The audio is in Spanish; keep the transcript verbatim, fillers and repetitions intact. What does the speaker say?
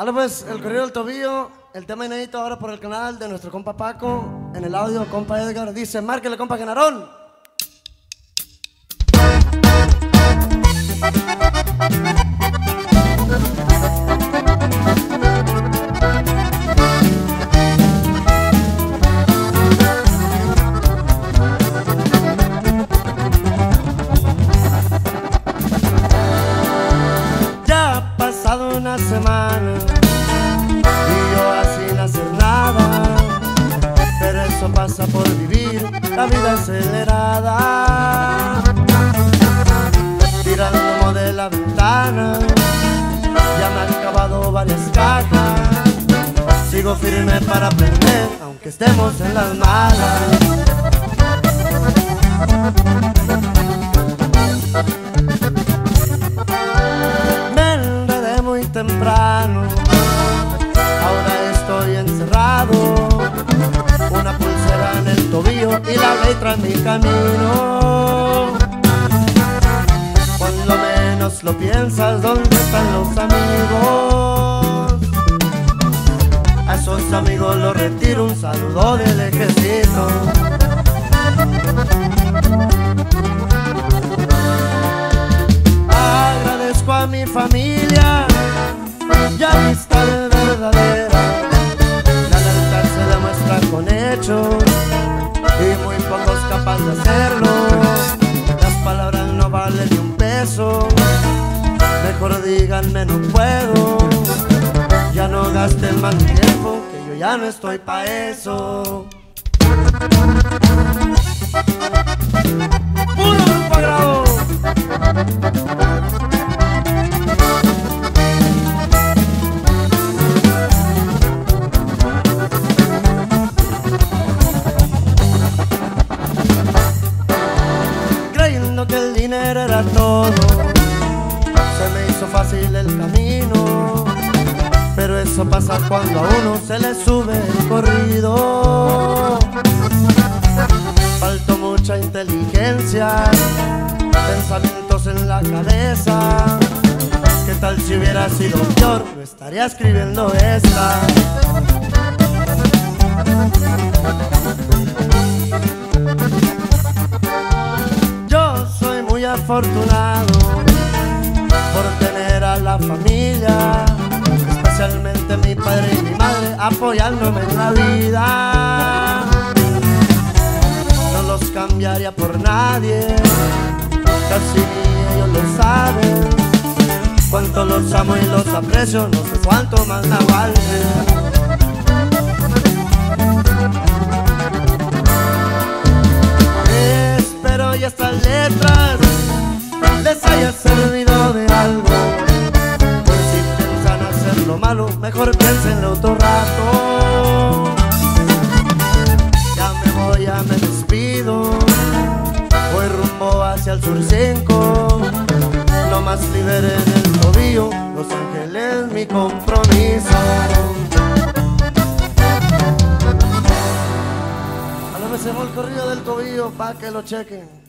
Ahora pues, el corrido del tobillo, el tema inédito ahora por el canal de nuestro compa Paco, en el audio compa Edgar, dice, márquele compa Genarón. Ya ha pasado una semana y yo así sin hacer nada, pero eso pasa por vivir la vida acelerada. Tirando humo de la ventana, ya me han acabado varias cajas. Sigo firme para aprender, aunque estemos en las malas. Me enredé muy temprano, ahora estoy encerrado. Una pulsera en el tobillo y la ley tras mi camino. Cuando menos lo piensas, ¿dónde están los amigos? A esos amigos los retiro, un saludo del ejército. Agradezco a mi familia y amistad verdadera. La lealtad se demuestra con hechos y muy pocos capaces de hacerlo. Las palabras no valen ni un peso, mejor díganme no puedo. Ya no gasten más mi tiempo, que yo ya no estoy pa' eso. ¡Puro grupo agrado! Creyendo que el dinero era todo, se me hizo fácil el camino. Pero eso pasa cuando a uno se le sube el corrido. Faltó mucha inteligencia, pensamientos en la cabeza. ¿Qué tal si hubiera sido peor? No estaría escribiendo esta. Yo soy muy afortunado por tener a la familia, especialmente mi padre y mi madre, apoyándome en la vida. No los cambiaría por nadie, casi ni ellos lo saben. Cuánto los amo y los aprecio, no sé cuánto más me aguante. Espero y estas letras les haya servido de algo. Lo malo, mejor piénsenlo otro rato. Ya me voy, ya me despido. Voy rumbo hacia el sur cinco. No más liberen el tobillo, Los Ángeles mi compromiso. Ahora me hacemos el corrido del tobillo pa' que lo chequen.